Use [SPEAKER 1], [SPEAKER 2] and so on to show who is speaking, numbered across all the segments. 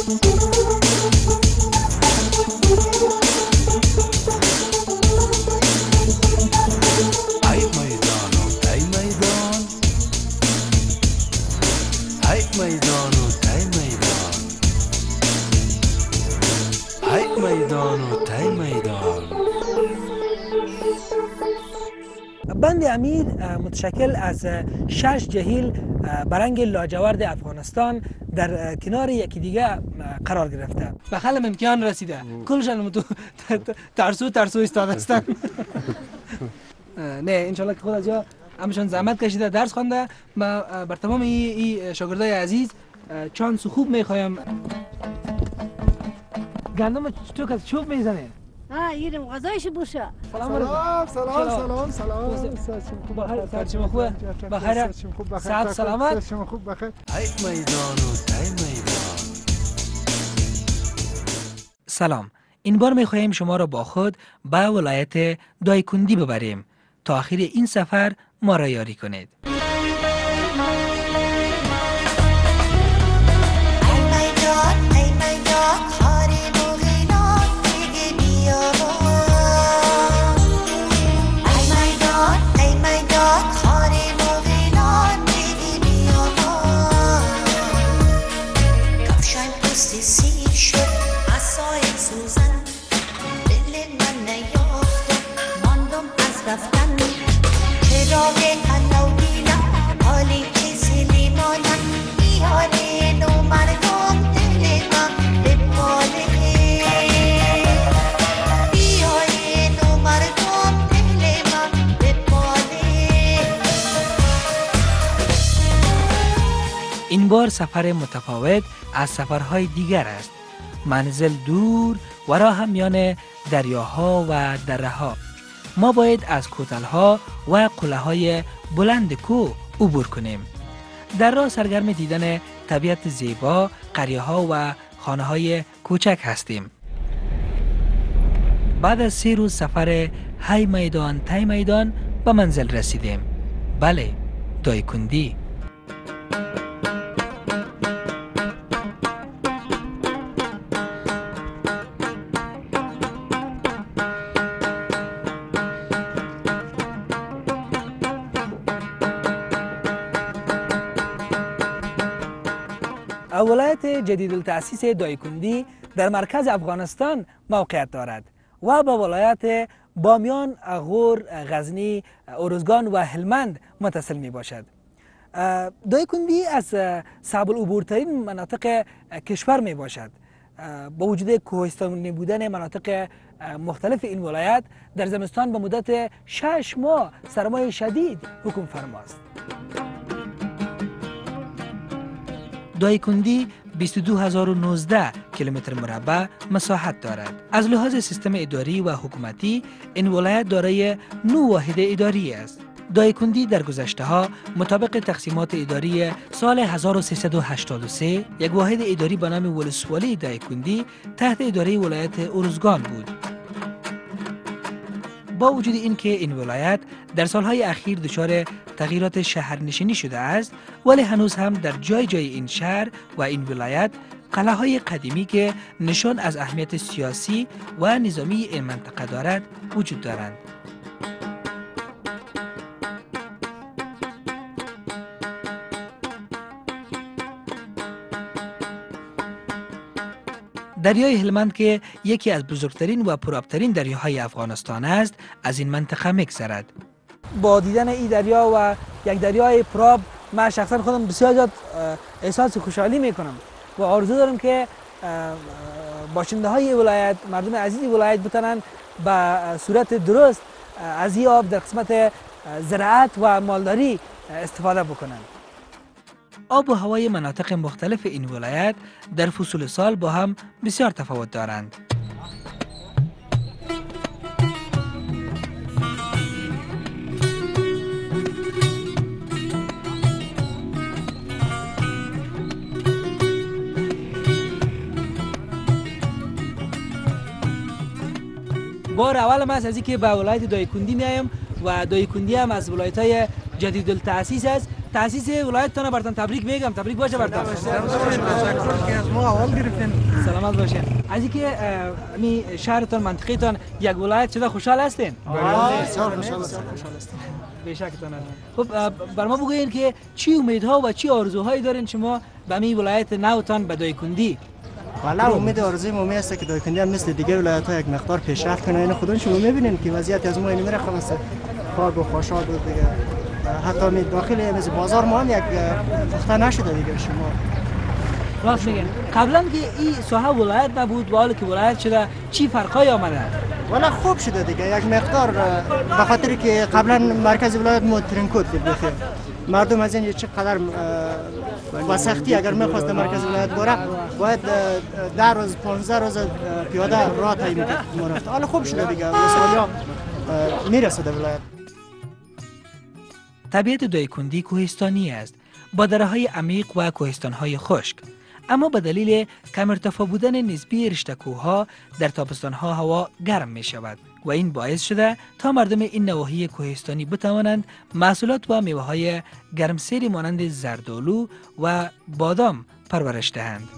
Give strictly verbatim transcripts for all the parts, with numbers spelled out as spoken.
[SPEAKER 1] بند امیر متشکل از شش جهیل برنگ لاجورد افغانستان در کنار یکی دیگه قرار گرفته. به خلم امتحان رسیده. کلشان تو ترسو ترسو ایستاده هستن. نه انشالله که خود از جا همشون زحمت کشیده درس خوانده. ما بر تمام این شاگردای عزیز چانس خوب میخوایم. گندم تو که چوب میزنه.
[SPEAKER 2] ها یرم غذایش بوشه.
[SPEAKER 1] سلام
[SPEAKER 3] سلام سلام سلام سلام
[SPEAKER 1] سلام خوبه بخیر صحت سلامت
[SPEAKER 3] شما خوب بخیر.
[SPEAKER 4] ای میدان و ای میدان.
[SPEAKER 1] سلام، این بار میخواهیم شما را با خود به ولایت دایکندی ببریم. تا آخر این سفر ما را یاری کنید. این بار سفر متفاوت از سفرهای دیگر است. منزل دور و راه میان دریاها و دره‌ها. ما باید از کوتل‌ها و قله‌های بلند کوه عبور کنیم. در راه سرگرم دیدن طبیعت زیبا، قریه‌ها و خانه‌های کوچک هستیم. بعد از سه روز سفر های میدان تای میدان به منزل رسیدیم. بله، دایکندی. ولایت جدید التأسیس دایکندی در مرکز افغانستان موقعیت دارد و با ولایت بامیان، غور، غزنی، ارزگان و هلمند متصل می باشد. دایکندی از صعب العبورترین مناطق کشور می باشد. با وجود کوهستانی بودن مناطق مختلف این ولایت، در زمستان به مدت شش ماه سرمای شدید حکم فرماست. دایکندی بیست و دو هزار و نوزده کیلومتر مربع مساحت دارد. از لحاظ سیستم اداری و حکومتی این ولایت دارای نه واحد اداری است. دایکندی در گذشته ها مطابق تقسیمات اداری سال هزار و سیصد و هشتاد و سه یک واحد اداری به نام ولسوالی دایکندی تحت اداره ولایت ارزگان بود. با وجود اینکه این ولایت در سالهای اخیر دچار تغییرات شهرنشینی شده است، ولی هنوز هم در جای جای این شهر و این ولایت قلعه‌های قدیمی که نشان از اهمیت سیاسی و نظامی این منطقه دارد وجود دارند. دریای هلمند که یکی از بزرگترین و پرآبترین دریاهای افغانستان است، از این منطقه می‌گذرد. با دیدن این دریا و یک دریای پرآب، من شخصا خودم بسیار زیاد احساس خوشحالی میکنم و آرزو دارم که باشنده های ولایت، مردم عزیز ولایت بتونن به صورت درست از این آب در قسمت زراعت و مالداری استفاده بکنن. آب و هوای مناطق مختلف این ولایت در فصول سال با هم بسیار تفاوت دارند. بار اول من از اینکه به ولایت دایکندی میایم و دایکندی هم از ولایت‌های جدید التأسیس است تاسیس ولایتتان براتون تبریک میگم. تبریک باشه براتون.
[SPEAKER 3] که از ما اول گرفتین.
[SPEAKER 1] سلامت باشین. از اینکه می شهرتان منطقهتان یک ولایت شده خوشحال هستین؟
[SPEAKER 3] بله بسیار خوشحال هستم.
[SPEAKER 1] بیشکتان. خب بر ما بگوین که چی امیدها و چی آرزوهایی دارین شما به می ولایت نوتان به دایکندی؟
[SPEAKER 3] والا امید آرزوی ما است که دایکندی هم مثل دیگه ولایت‌ها یک مقدار پیشرفت کنه. این خودتون شما می‌بینید که وضعیت از ما این میره خلاص پاک و خوشحال و دیگه حتی می داخل مثل بازار ما هم یک پخته نشده دیگه. شما
[SPEAKER 1] راست میگن. قبلا که این ساحه ولایت نبود و حالا که ولایت شده چی فرقای آمده؟
[SPEAKER 3] والا خوب شده دیگه. یک مقدار به خاطر که قبلا مرکز ولایت ما ترینکوت بود بخیر. مردم از این چقدر با سختی اگر می‌خواست مرکز ولایت بره باید ده روز پانزده روز پیاده راه طی می‌رفت. حالا خوب شده دیگه. مثلا میرسه ولایت.
[SPEAKER 1] طبیعت دایکندی کوهستانی است با دره‌های عمیق و کوهستان‌های خشک، اما به دلیل کم ارتفاع بودن نسبی رشته کوه‌ها در تابستان‌ها هوا گرم می‌شود و این باعث شده تا مردم این نواحی کوهستانی بتوانند محصولات و میوه‌های گرمسیری مانند زردآلو و بادام پرورش دهند.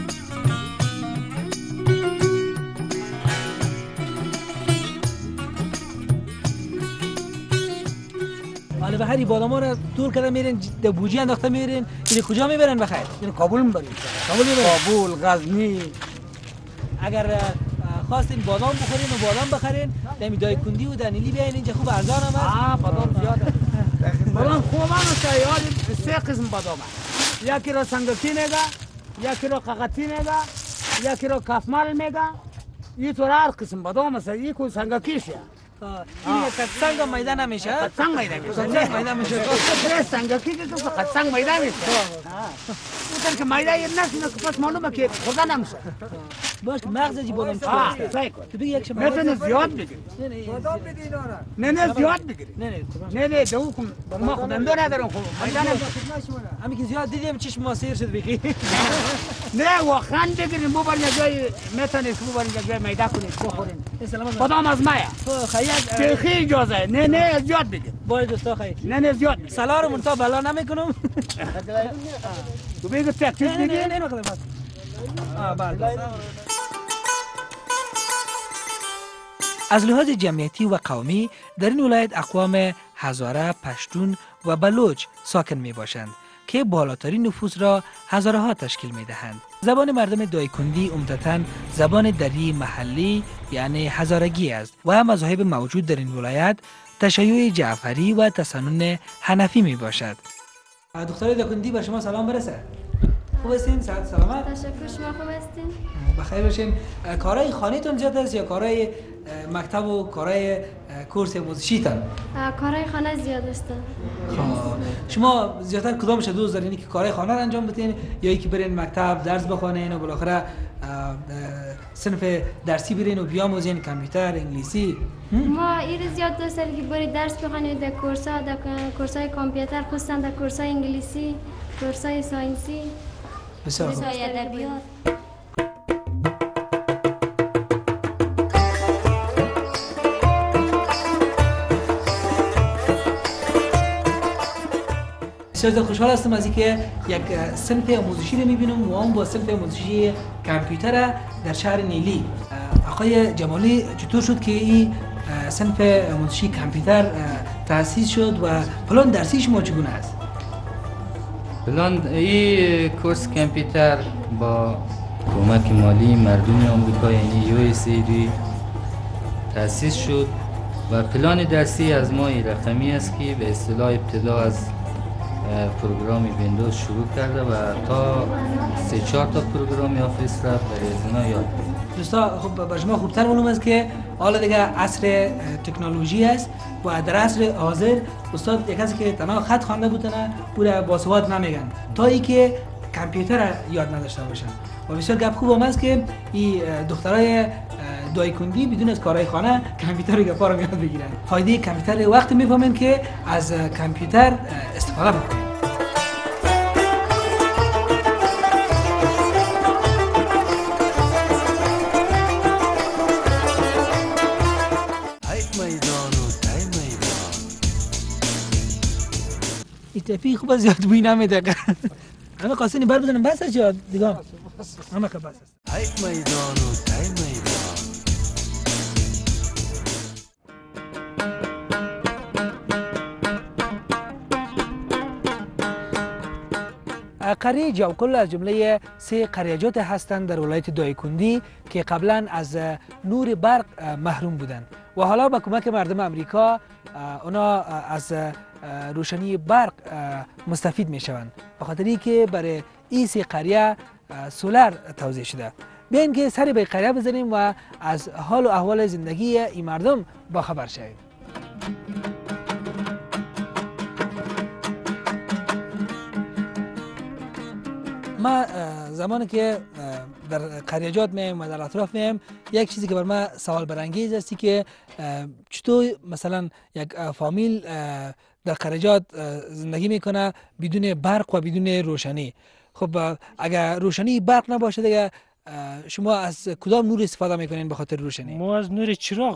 [SPEAKER 1] حالا به هری باداما رو دور کرده میرین در بوجی انداخته میرین. این کجا میبرن بخیر؟
[SPEAKER 5] این کابل میبریم.
[SPEAKER 1] کابل میبرن.
[SPEAKER 5] کابل، غزنی.
[SPEAKER 1] اگر خواستین بادام بخورین و بادام بخرین در دایکندی و در نیلی بیاین اینجا خوب ارزان هم هست.
[SPEAKER 5] آه بادام زیاده. بادام خوبان و شایعات سه قسم بادام هست. یکی رو سنگکی میگه، یکی رو قاقتی میگه، یکی رو کافمال میگه. این طور هر قسم بادام هست. این کو سنگکیشه.
[SPEAKER 1] این کتسنگ میدان نمیشه؟
[SPEAKER 5] کتسنگ میدان میشه.
[SPEAKER 1] کتسنگ میدان میشه.
[SPEAKER 5] نه سنگکی که تو کتسنگ میدان میشه. اون که میدان یه نفس نه پس معلومه که خدا نمیشه.
[SPEAKER 1] باش مغز جی بادام چه
[SPEAKER 5] آه
[SPEAKER 1] است؟
[SPEAKER 5] سعی کن.
[SPEAKER 1] تو بگی یک شما
[SPEAKER 5] مثلا زیاد بگیر.
[SPEAKER 3] بادام بدین آره.
[SPEAKER 5] نه نه زیاد بگیر.
[SPEAKER 1] نه نه
[SPEAKER 5] نه نه دو کن. ما خودم دو ندارم خود. میدان
[SPEAKER 1] همین که زیاد دیدیم چشم ما سیر شد بگی.
[SPEAKER 5] نه واقعا بگیریم ببرین جای میتونید که ببرین جای میدان کنید بخورین. بادام از مایه.
[SPEAKER 1] خیلی
[SPEAKER 5] خیلی اجازه. نه نه زیاد بگیر.
[SPEAKER 1] باید دوستا خیلی.
[SPEAKER 5] نه نه زیاد.
[SPEAKER 1] سلام رو منتها بلا نمیکنم.
[SPEAKER 5] تو بگو تکلیف
[SPEAKER 1] نه نه
[SPEAKER 5] بگیر.
[SPEAKER 1] نه نمیخوام بس. آه بله. از لحاظ جمعیتی و قومی در این ولایت اقوام هزاره، پشتون و بلوچ ساکن می باشند که بالاترین نفوس را هزاره ها تشکیل می دهند. زبان مردم دایکندی عمدتاً زبان دری محلی یعنی هزارگی است و مذاهب موجود در این ولایت تشیع جعفری و تسنن حنفی می باشد. دختر دایکندی به شما سلام برسه. خوب هستین؟ صحت سلامت؟
[SPEAKER 6] تشکر. شما خوب هستین؟
[SPEAKER 1] بخیر باشین. کارهای خانه‌تون زیاد است یا کارهای مکتب و کارهای کورس موزیکیتان؟
[SPEAKER 6] کارهای خانه زیاد است.
[SPEAKER 1] شما زیادتر کدامش دوست دارین که کارهای خانه رو انجام بدین یا اینکه برین مکتب درس بخونین و بالاخره صنف درسی برین و بیاموزین کامپیوتر انگلیسی؟
[SPEAKER 6] ما این زیاد دوست داریم که بری درس بخونیم در کورس‌ها، در کورس‌های کامپیوتر، خصوصا در کورس‌های انگلیسی، کورس‌های ساینسی،
[SPEAKER 1] بسیار خوب.
[SPEAKER 6] کورس‌های ادبیات.
[SPEAKER 1] بسیار خوشحال هستم از اینکه یک صنف آموزشی رو می‌بینم و اون با صنف آموزشی کامپیوتر در شهر نیلی. آقای جمالی چطور شد که این صنف آموزشی کامپیوتر تأسیس شد و پلان درسی شما چگونه است؟
[SPEAKER 7] پلان این کورس کامپیوتر با کمک مالی مردم آمریکا یعنی یو اس ای دی تأسیس شد و پلان درسی از ما رقمی است که به اصطلاح ابتدا از پروگرام ویندوز شروع کرده و تا سه چهار تا پروگرام آفیس را برای از اینا یاد بگیریم.
[SPEAKER 1] دوستا خب برای شما خوبتر معلوم است که حالا دیگه عصر تکنولوژی است و در عصر حاضر استاد یک کسی که تنها خط خوانده بودنه او را باسواد نمیگن تا ای که کامپیوتر یاد نداشته باشن و بسیار گپ خوب هم است که این دخترای دایکندی بدون از کارهای خانه کامپیوتر گپا رو یاد بگیرن. فایده کامپیوتر وقت میفهمن که از کامپیوتر استفاده بکنن. تفی خوب زیاد بوی نمیده. همه قاسینی بر بزنم بس است یا دیگه همه که بس است.
[SPEAKER 4] ای میدان و تای میدان.
[SPEAKER 1] قریه جاوکل از جمله سه قریجات هستند در ولایت دایکندی که قبلا از نور برق محروم بودند و حالا با کمک مردم امریکا اونا از روشنی برق مستفید می شوند به خاطری که برای این سه قریه سولر توزیع شده. بیاین که سری به قریه بزنیم و از حال و احوال زندگی این مردم با خبر شویم. ما زمانی که در قریجات میم و در اطراف میم یک چیزی که بر ما سوال برانگیز است که چطور مثلا یک فامیل در قریجات زندگی میکنه بدون برق و بدون روشنی. خب اگر روشنی برق نباشه دیگه شما از کدام نور استفاده میکنین به خاطر روشنی؟
[SPEAKER 8] ما از نور چراغ.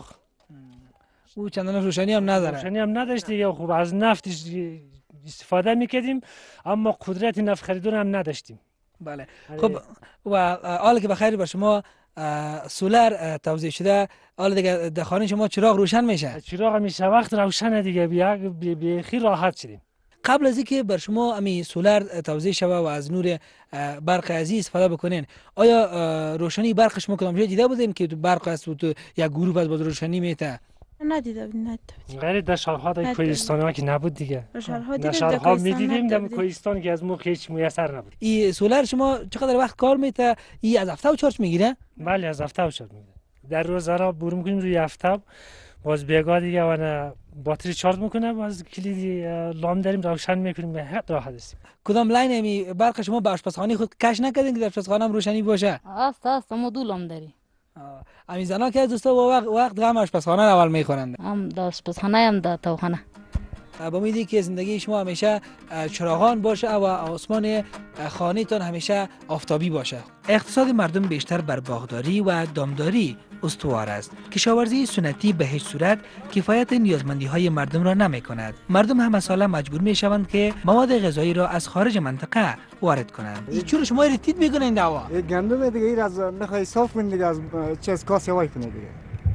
[SPEAKER 1] او چندان روشنی هم نداره.
[SPEAKER 8] روشنی هم نداشت دیگه. خب از نفت استفاده میکردیم اما قدرت نفت خریدن هم نداشتیم.
[SPEAKER 1] بله. خب و حالا که بخیر با شما سولر توزیع شده، حالا دیگه در خانه شما چراغ روشن میشه؟
[SPEAKER 8] چراغ همیشه وقت روشنه دیگه، بیا خیلی راحت شدیم.
[SPEAKER 1] قبل از اینکه بر شما امی سولر توزیع شوه و از نور برق ازی استفاده بکنین، آیا روشنی برق شما کدام جای دیده بودین که تو برق است و تو یک گروه از باز روشنی میته؟
[SPEAKER 2] ندیده بودیم ندیده
[SPEAKER 8] غیر در شهرها در کوهستان ها که نبود دیگه.
[SPEAKER 2] در
[SPEAKER 8] شهرها میدیدیم در کوهستان که از موقع هیچ میسر نبود.
[SPEAKER 1] این سولر شما چقدر وقت کار میته؟ این از هفته و چارج میگیره؟
[SPEAKER 8] بله از هفته و چارج میگیره. در روز را برو میکنیم روی هفته باز بیگا دیگه و باتری چارج میکنه باز کلید لام داریم روشن میکنیم به حد راحت است.
[SPEAKER 1] کدام لاین می برق شما به آشپزخانه خود کش نکردین که در آشپزخانه هم روشنی باشه؟
[SPEAKER 9] است است ما دو لام داری.
[SPEAKER 1] امی زنا که دوستا وقت وقت غم آشپزخانه اول میخورند.
[SPEAKER 9] هم در آشپزخانه هم در توخانه.
[SPEAKER 1] با امیدی که زندگی شما همیشه چراغان باشه و آسمان خانه تان همیشه آفتابی باشه. اقتصاد مردم بیشتر بر باغداری و دامداری استوار است. کشاورزی سنتی به هیچ صورت کفایت نیازمندی های مردم را نمی کند. مردم هم ساله مجبور می شوند که مواد غذایی را از خارج منطقه وارد کنند. این چون شما ریتید میکنه این دعوا؟
[SPEAKER 3] گندم دیگه این از نخواهی صاف کنید دیگه از چیز کاسی وای کنید دیگه.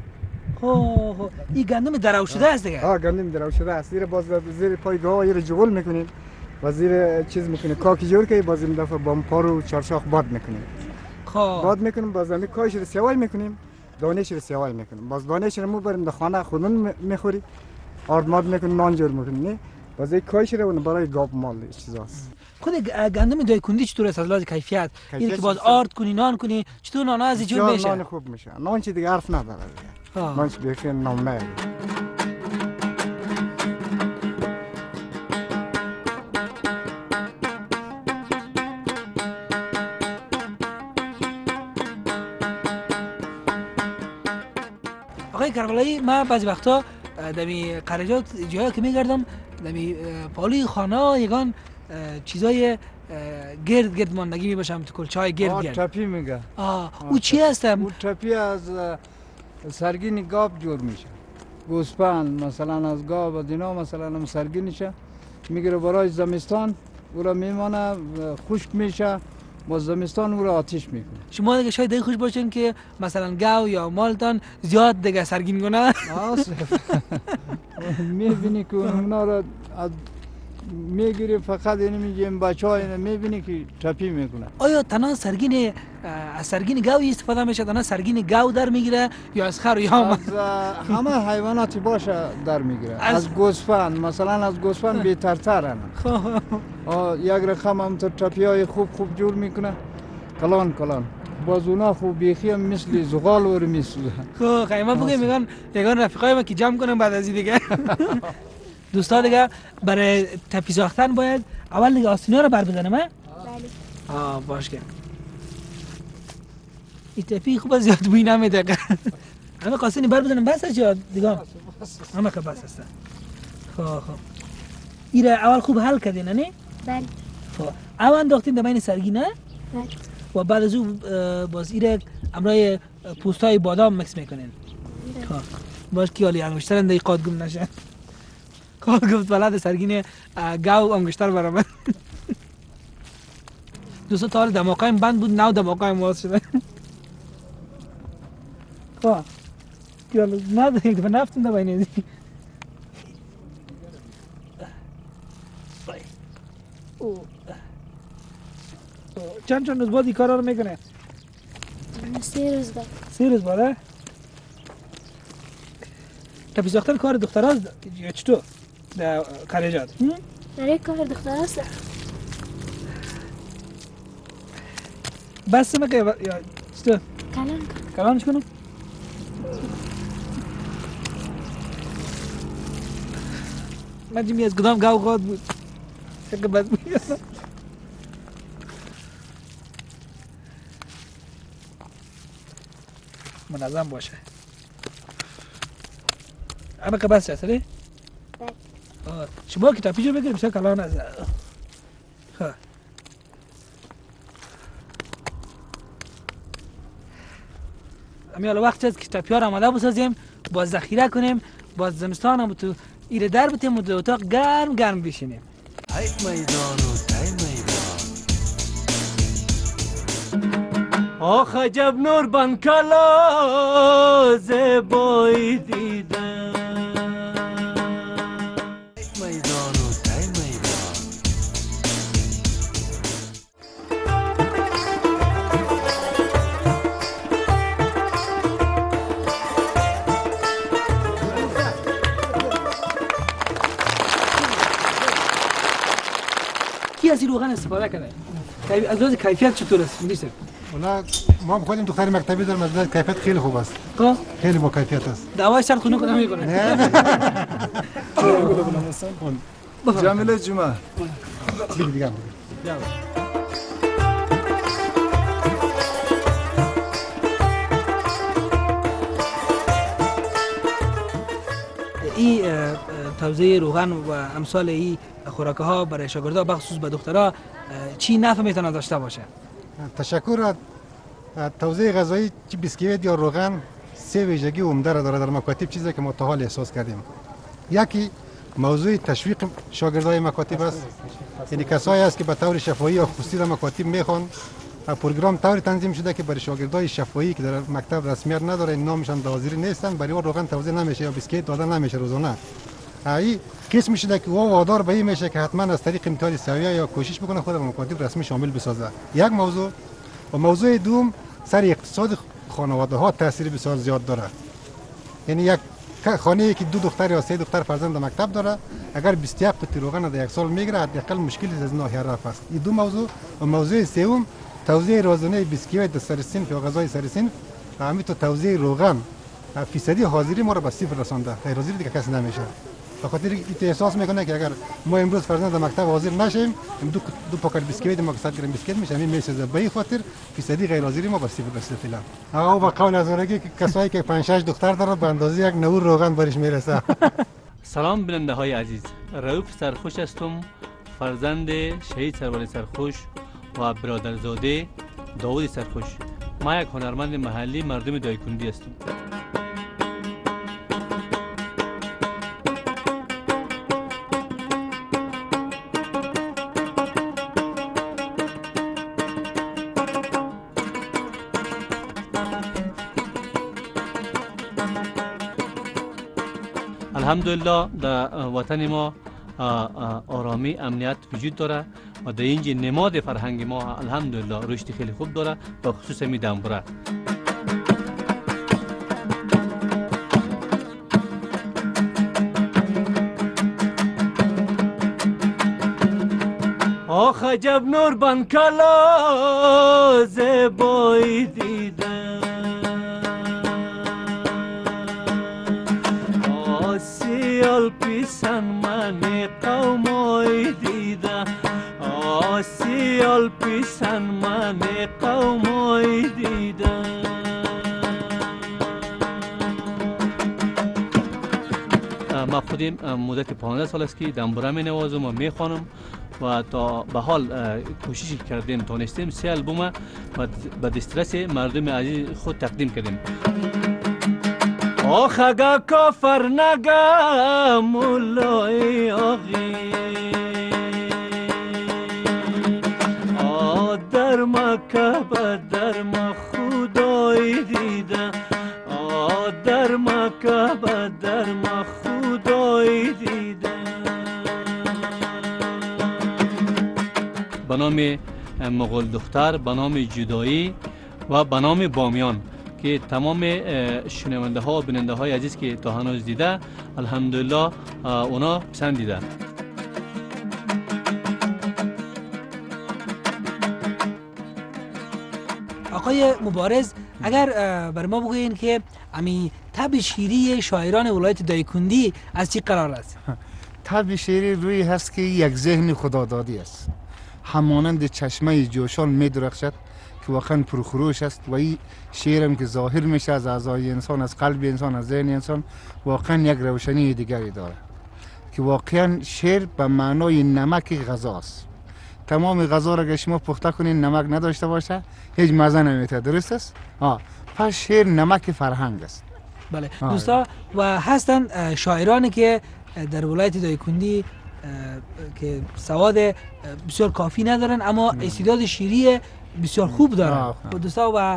[SPEAKER 1] خب این گندم درو شده است دیگه.
[SPEAKER 3] ها گندم درو شده است. زیر باز زیر پای گاوا یه جغل میکنیم و زیر چیز میکنه کاکی جور که باز این دفعه بام پارو چارشاخ باد میکنیم.
[SPEAKER 1] خب
[SPEAKER 3] باد میکنیم باز زمین کاش رو سیوای میکنیم دانش رو سیوای میکنیم باز دانش رو میبریم در خانه خودمون میخوری آردماد میکنیم نان جور میکنیم نه باز این کاش رو برای گاب مال چیزاست.
[SPEAKER 1] خود گندم دایکندی چطور است از لحاظ کیفیت؟ این که باز آرد کنی نان کنی چطور نان از جور میشه؟
[SPEAKER 3] نان خوب میشه. نان چی دیگه حرف نداره. نان چی بیخی نامه.
[SPEAKER 1] آقای کربلایی ما بعضی وقتا دمی قریجات جایی که میگردم دمی پالوی خانه یگان چیزای گرد گرد ماندگی میباشم تو کلچای گرد گرد.
[SPEAKER 10] تپی میگه.
[SPEAKER 1] آه او چی هستم؟
[SPEAKER 10] او تپی از سرگین گاب جور میشه. گوسفند مثلا از گاب و دینا مثلا هم سرگینشه میگیره برای زمستان او را میمانه خشک میشه با زمستان او را آتیش میکنه.
[SPEAKER 1] شما دیگه شاید دیگه خوش باشین که مثلا گاو یا مالتان زیاد دیگه سرگین کنه.
[SPEAKER 10] میبینی که اونا را میگیری فقط اینو میگیم بچه ها اینو میبینی که تپی میکنه.
[SPEAKER 1] آیا تنها سرگین از سرگین گاوی استفاده میشه؟ تنها سرگین گاو در میگیره یا از خر یا
[SPEAKER 10] از همه حیواناتی باشه در میگیره. از, از گوسفند مثلا از گوسفند بهترترن. یک رقم هم تپی های خوب خوب جور میکنه کلان کلان باز اونا خوب بیخی هم مثل زغال ور میسوزه.
[SPEAKER 1] خب خیمه بگه میگن یگان رفیقای ما که جمع کنم بعد از این دیگه. دوستا دیگه برای تپی ساختن باید اول دیگه آستینا رو بر بزنم. بله. آه باش که این تپی خوب زیاد بوی نمیده. همه قاسینی بر بزنم بس است یا دیگه همه که بس است. خب خب ایره اول خوب حل کردین نه؟
[SPEAKER 6] بله.
[SPEAKER 1] خب اول انداختین در بین سرگی نه؟
[SPEAKER 6] بله.
[SPEAKER 1] و بعد از اون باز ایره امرای پوستای بادام مکس میکنین. خب باش که حالی انگشتر اندی قاد گم نشه. کار گفت بلد سرگین گاو انگشتر برامد. دوستا تا حال دماغایم بند بود، نو دماغایم باز شده. خواه یالا نه یک دفعه نفتون ده باینه دی. چند چند روز بعد این کارا رو میکنه؟
[SPEAKER 6] سه روز بعد.
[SPEAKER 1] سه روز بعد؟ تپیز دختر کار دختر هست یا چطور؟ در خریجات؟
[SPEAKER 6] در یک کار دختر هست.
[SPEAKER 1] بس مکه یا چطور؟
[SPEAKER 6] کلان
[SPEAKER 1] کلانش کنم؟ من جیمی از کدام گاو خواهد بود شکل بد بود منظم باشه اما که بس چه شما کتابی جو بگیریم بسیار کلان از خواه امی حالا وقت از کتابی ها رو آماده بسازیم باز ذخیره کنیم باز زمستان هم تو ایره در بتیم و دو اتاق گرم گرم بشینیم
[SPEAKER 4] ای میدان و تی میدان
[SPEAKER 11] آخ عجب نور بان کلا زیبایی دیدم
[SPEAKER 4] میدان و تی میدان
[SPEAKER 1] کی از این روغن استفاده کرده؟ از لحاظ کیفیت چطور است؟ میشه
[SPEAKER 12] والله ما هم خودم دختر مکتبی دارم از کیفیت خیلی خوب است.
[SPEAKER 1] خب
[SPEAKER 12] خیلی با کیفیت است.
[SPEAKER 1] دعوای سر خونه کدام میکنه؟
[SPEAKER 12] نه.
[SPEAKER 10] جمیله جمعه.
[SPEAKER 12] دیگه دیگه.
[SPEAKER 1] این توزیع روغن و امثال این خوراکه ها برای شاگردها بخصوص به دخترها چی نفع میتونه داشته باشه؟
[SPEAKER 12] تشکر. توزیع غذایی چی بیسکویت یا روغن سه ویژگی عمده را داره در مکاتب، چیزی که ما تا حال احساس کردیم. یکی موضوع تشویق شاگردای مکاتب است، یعنی کسایی است که به طور شفاهی یا خصوصی در مکاتب میخوان. پروگرام طوری تنظیم شده که برای شاگردای شفاهی که در مکتب رسمیت نداره، نامشان داوزیری نیستن، برای او روغن توزیع نمیشه یا بیسکویت داده نمیشه روزانه. ای قسم شده که او وادار به این میشه که حتما از طریق امتحان سویه یا کوشش بکنه خود به مکاتب رسمی شامل بسازه. یک موضوع. و موضوع دوم سر اقتصاد خانواده ها تاثیر بسیار زیاد داره. یعنی یک خانه ای که دو دختر یا سه دختر فرزند مکتب داره، اگر بیست و یک قطعه روغن در یک سال میگیره، حداقل مشکلی از ناحیه رفع است. این دو موضوع. و موضوع سوم توزیع روزانه بیسکویت در سر صنف یا غذای سر صنف، همینطور توزیع روغن فیصدی حاضری ما را به صفر رسانده. غیر حاضری دیگه کسی نمیشه. به خاطر اینکه احساس میکنه که اگر ما امروز فرزند مکتب حاضر نشیم، دو دو پاکت بیسکویت ما که صد گرم بیسکویت میشه، همین میسازه. به این خاطر فیصدی غیر حاضری ما به صفر رسیده فعلا. آقا با قول از اونایی که کسایی که پنج شش دختر دارن به اندازه یک نور روغن برش میرسه.
[SPEAKER 11] سلام بیننده های عزیز، رؤوف سرخوش هستم، فرزند شهید سرور سرخوش و برادرزاده داوود سرخوش. ما یک هنرمند محلی مردم دایکندی هستم. الحمدلله در وطن ما آرامی امنیت وجود داره و در اینجا نماد فرهنگ ما الحمدلله رشد خیلی خوب داره و خصوصا می دنبوره. آخ عجب نور بان کلا زیبایی دیدم، آسیال پیسن من قومای دیدم، آسیال پیسن من قومای دیدم. ما خودم مدت پانزده سال است که دنبوره می نوازم و می خوانم و تا به حال کوشش کردیم تونستیم سه البوم و به دسترس مردم عزیز خود تقدیم کردیم. آخ اگه کافر نگه مولای آقی آ در مکه به در ما خدای دیده آ در مکه به در ما خدای دیده. به نام مغول دختر، به نام جدایی و به نام بامیان که تمام شنونده ها و بیننده های عزیز که تا هنوز دیده الحمدلله اونا پسندیده.
[SPEAKER 1] آقای مبارز اگر بر ما بگوین که امی تب شیری شاعران ولایت دایکندی از چی قرار است؟
[SPEAKER 13] تب شیری روی هست که یک ذهن خدادادی است، همانند چشمه جوشان می درخشد که واقعا پرخروش است و این شعرم که ظاهر میشه از اعضای انسان، از قلب انسان، از ذهن انسان، واقعا یک روشنی دیگری داره که واقعا شعر به معنای نمک غذا است. تمام غذا را که شما پخته کنین نمک نداشته باشه هیچ مزه نمیده، درست است؟ آه. پس شعر نمک فرهنگ است.
[SPEAKER 1] بله دوستا، و هستن شاعرانی که در ولایت دایکندی که سواد بسیار کافی ندارن اما استعداد شعری بسیار خوب دارن دوستا و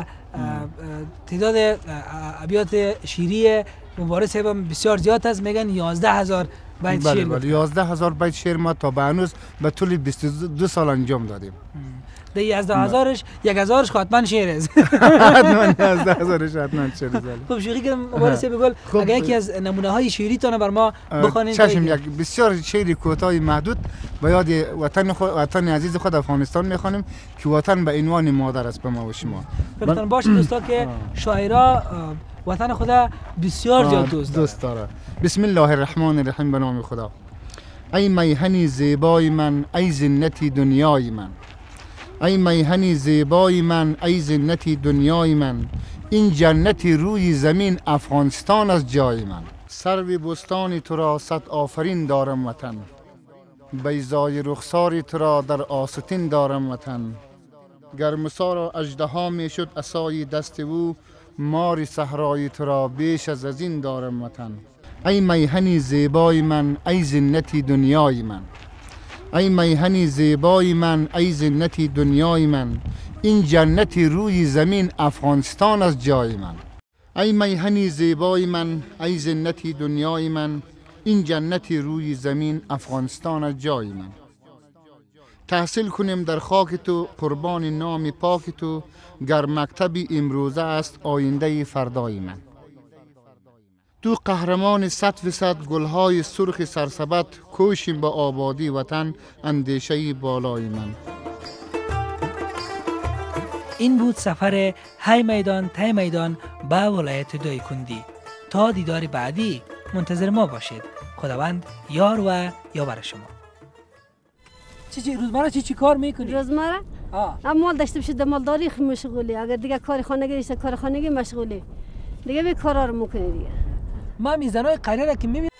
[SPEAKER 1] تعداد ابیات شعری مبارز صاحب بسیار زیاد است، میگن یازده هزار بیت
[SPEAKER 13] بله
[SPEAKER 1] شعر.
[SPEAKER 13] بله یازده هزار بیت شعر ما تا به هنوز به طول بیست و دو سال انجام دادیم.
[SPEAKER 1] ده یازده هزارش یک هزارش حتما شعر است.
[SPEAKER 13] حتما یازده هزارش حتما شعر است.
[SPEAKER 1] خب شیخی که مبارز صاحب بگل اگه یکی از نمونه های شعری تان بر ما بخوانید.
[SPEAKER 13] چشم، یک بسیار شعری کوتاه محدود به یاد وطن خود، وطن عزیز خود افغانستان میخوانیم که وطن به عنوان مادر است به ما و شما.
[SPEAKER 1] فکر باشه دوستا که شاعرها وطن خدا بسیار زیاد دوست داره.
[SPEAKER 13] دوست داره. بسم الله الرحمن الرحیم، به نام خدا. ای میهنی زیبای من، ای زینت دنیای من، ای میهنی زیبای من، ای زینت دنیای من، این جنت روی زمین افغانستان از جای من. سرو بستان تو را صد آفرین دارم وطن، بیضای رخسار تو را در آستین دارم وطن. گر مسار اژدها می شد عصای دست او، مار صحرای تو را بیش از از این دارم وطن. ای میهنی زیبای من، ای زینت دنیای من، ای میهنی زیبای من، ای زینت دنیای من، این جنت روی زمین افغانستان از جای من. ای میهنی زیبای من، ای زینت دنیای من، این جنت روی زمین افغانستان از جای من. تحصیل کنیم در خاک تو، قربان نام پاک تو، گر مکتبی امروزه است آینده فردای من. تو قهرمان صد فیصد، گلهای سرخ سرسبد، کوشیم به آبادی وطن اندیشه بالای من.
[SPEAKER 1] این بود سفر های میدان تی میدان به ولایت دایکندی. تا دیدار بعدی منتظر ما باشید. خداوند یار و یاور شما. چی چی روزمره چی چی کار میکنی؟
[SPEAKER 14] روزمره؟ آه. اما مال داشته باشید مالداری مشغولی، اگر دیگه کار خانگی داشته کار خانگی مشغولی. دیگه به کارا رو میکنی دیگه.
[SPEAKER 1] ما میزنای قریه را که میبینم